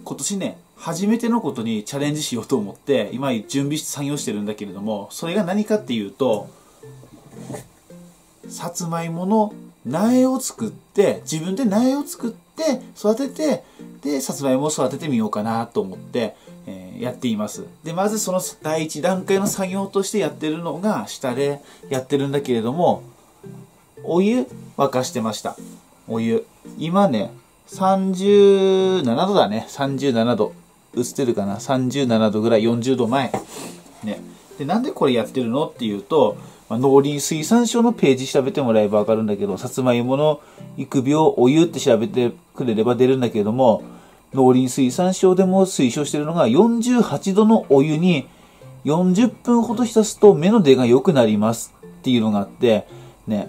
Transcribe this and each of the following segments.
今年ね、初めてのことにチャレンジしようと思って、今準備して作業してるんだけれども、それが何かっていうと、さつまいもの苗を作って、自分で苗を作って、育てて、で、さつまいもを育ててみようかなと思って、やっています。で、まずその第一段階の作業としてやってるのが、下でやってるんだけれども、お湯沸かしてました。お湯。今ね、37度だね。37度。映ってるかな ?37 度ぐらい、40度前。ね。で、なんでこれやってるのっていうと、農林水産省のページ調べてもらえばわかるんだけど、さつまいもの育苗お湯って調べてくれれば出るんだけれども、農林水産省でも推奨してるのが48度のお湯に40分ほど浸すと芽の出が良くなりますっていうのがあって、ね。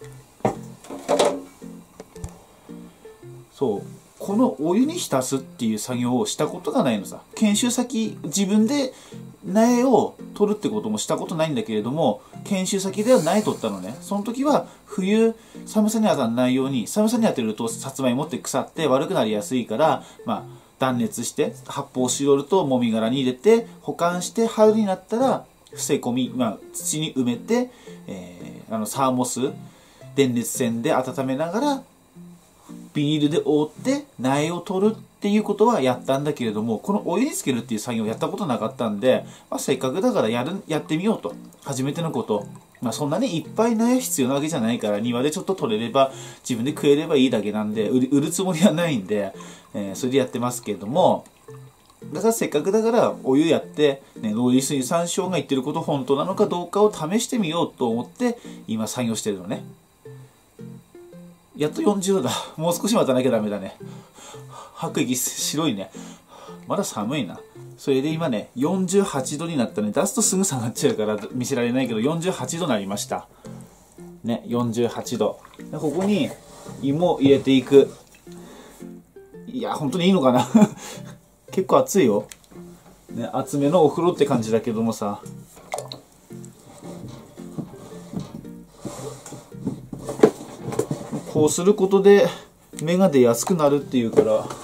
そう。このお湯に浸すっていう作業をしたことがないのさ。研修先、自分で苗を取るってこともしたことないんだけれども、研修先では苗取ったのね。その時は冬、寒さに当たらないように、寒さに当てるとさつまいもって腐って悪くなりやすいから、断熱して、発泡スチロールともみ殻に入れて、保管して春になったら、伏せ込み、土に埋めて、サーモス、電熱線で温めながら、ビニールで覆って苗を取るっていうことはやったんだけれども、このお湯につけるっていう作業をやったことなかったんで、せっかくだからやってみようと。初めてのこと。そんなにいっぱい苗必要なわけじゃないから、庭でちょっと取れれば、自分で食えればいいだけなんで、売るつもりはないんで、それでやってますけれども、だからせっかくだからお湯やって、農林水産省が言ってること本当なのかどうかを試してみようと思って、今作業してるのね。やっと40度だ。もう少し待たなきゃダメだね。吐く息白いね。まだ寒いな。それで今ね、48度になったね。出すとすぐ下がっちゃうから見せられないけど、48度になりました。ね、48度。でここに芋入れていく。いや、本当にいいのかな結構熱いよ。ね、厚めのお風呂って感じだけどもさ。こうすることで芽が出やすくなるっていうから。よ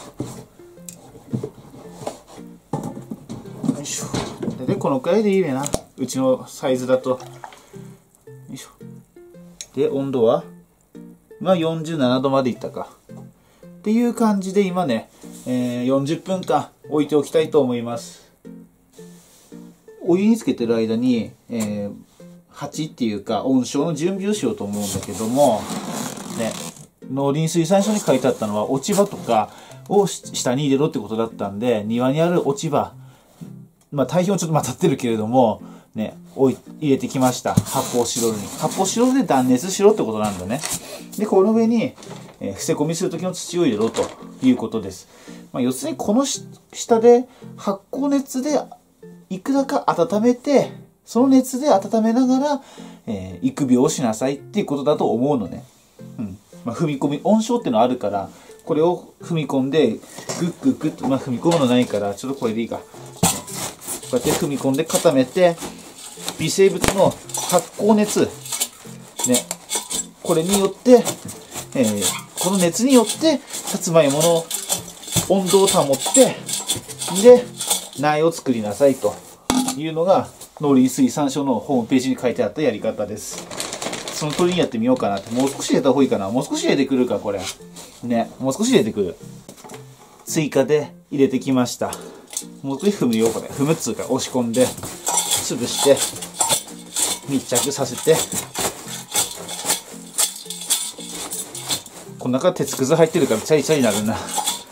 いしょ。でこのくらいでいいねな。うちのサイズだと。よいしょ。で、温度は47度までいったか。っていう感じで今ね、40分間置いておきたいと思います。お湯につけてる間に、鉢っていうか温床の準備をしようと思うんだけども、ね、農林水産省に書いてあったのは落ち葉とかを下に入れろってことだったんで、庭にある落ち葉、堆肥もちょっと混ざってるけれども、ね、入れてきました。発泡スチロールに。発泡スチロールで断熱しろってことなんだね。で、この上に、伏せ込みする時の土を入れろということです。要するにこの下で発酵熱でいくらか温めて、その熱で温めながら、育苗をしなさいっていうことだと思うのね。踏み込み、温床っていうのあるから、これを踏み込んで、グッグッグッと、踏み込むのないから、ちょっとこれでいいか。こうやって踏み込んで固めて、微生物の発酵熱、ね、これによって、この熱によって、さつまいもの温度を保って、で、苗を作りなさいというのが、農林水産省のホームページに書いてあったやり方です。その通りにやってみようかなって。もう少し入れた方がいいかな。もう少し入れてくるか、これ。ね。もう少し入れてくる。追加で入れてきました。もう少し踏むよ、これ。踏むっつうか、押し込んで、潰して、密着させて。この中鉄くず入ってるから、チャリチャリになるな。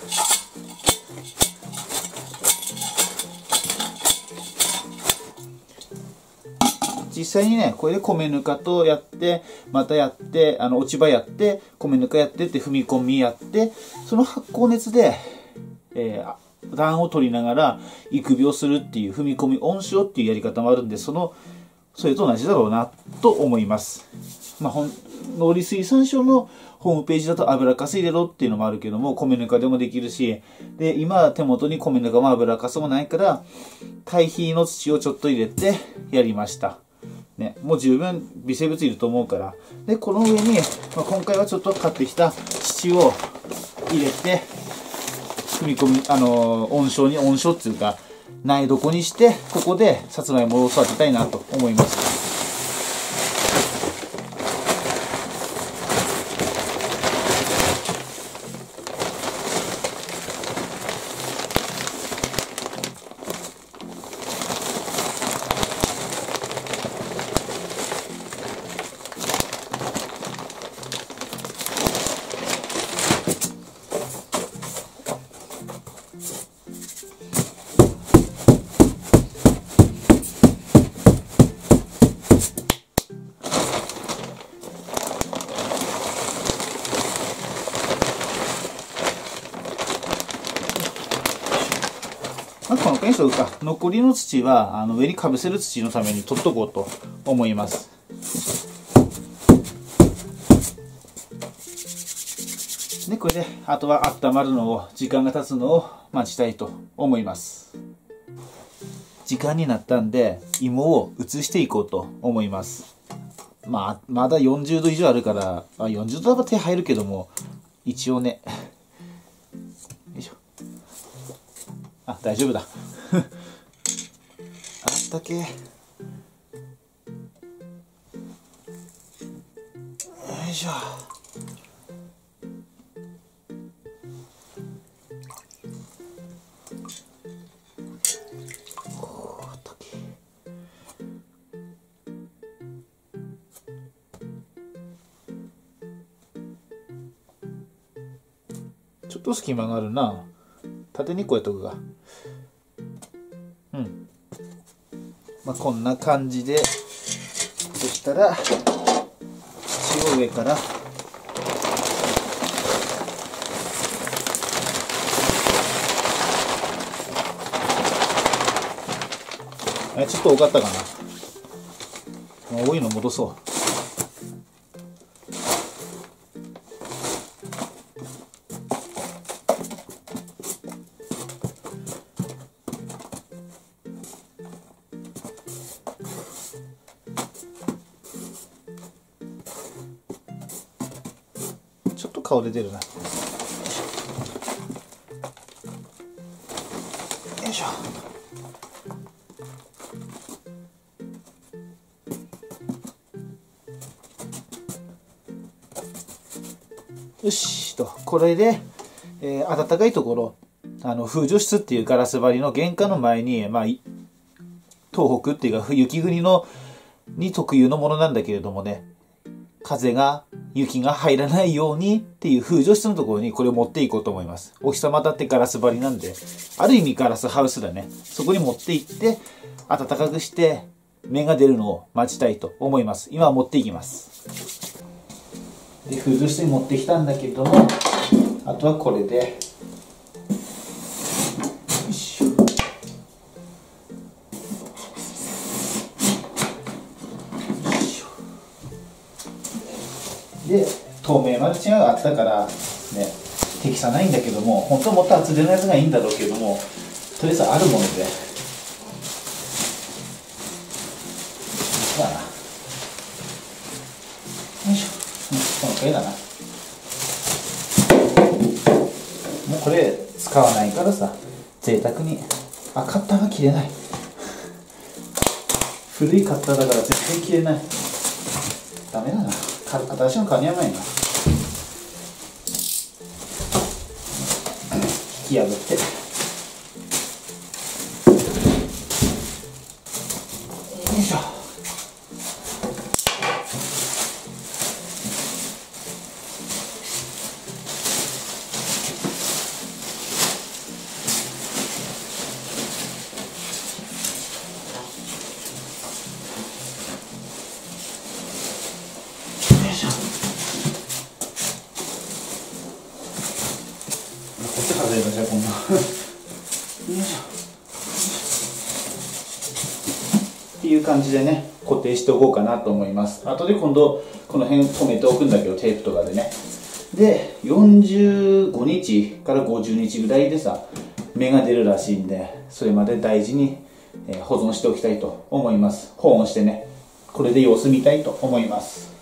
実際にね、これで米ぬかとやって、またやって、落ち葉やって、米ぬかやってって踏み込みやって、その発酵熱で、暖を取りながら育苗するっていう踏み込み温床っていうやり方もあるんで、それと同じだろうなと思います。農林水産省のホームページだと油かす入れろっていうのもあるけども、米ぬかでもできるし、で、今手元に米ぬかも油かすもないから、堆肥の土をちょっと入れてやりました。ね、もう十分微生物いると思うから。で、この上に、今回はちょっと買ってきた土を入れて、 踏み込み温床っていうか苗床にして、ここでさつまいもを育てたいなと思います。このくらいにしとくか。残りの土は上にかぶせる土のために取っとこうと思います。でこれであとは温まるのを、時間が経つのを待ちたいと思います。時間になったんで芋を移していこうと思います。まだ40度以上あるから、40度は手入るけども、一応ね、よいしょ。大丈夫だ。あったけ。よいしょ。あったけ。ちょっと隙間があるな。縦にこうやっとくが。こんな感じで、そしたら土を上からちょっと多かったかな。多いの戻そう。ちょっと顔出てるな。よいしょ。よしと、これで、暖かいところ、風除室っていうガラス張りの玄関の前に、東北っていうか雪国に特有のものなんだけれどもね、風が雪が入らないようにっていう風除室のところにこれを持っていこうと思います。お日様だってガラス張りなんで、ある意味ガラスハウスだね。そこに持って行って暖かくして芽が出るのを待ちたいと思います。今持っていきます。で風除室に持ってきたんだけども、あとはこれでよいしょ。で透明マルチがあったからね、適さないんだけども、本当はもっと厚手のやつがいいんだろうけども、とりあえずあるものでよいしょ。このくらいだな。もうこれ使わないからさ、贅沢に。カッターが切れない。古いカッターだから絶対切れない。ダメだな。新しいの買わにゃないな。引き破ってよいしょ。こっち外れたじゃあこんなよいしょっていう感じでね、固定しておこうかなと思います。後で今度この辺留めておくんだけど、テープとかでね。で45日から50日ぐらいでさ、芽が出るらしいんで、それまで大事に保存しておきたいと思います。保温してね、これで様子見たいと思います。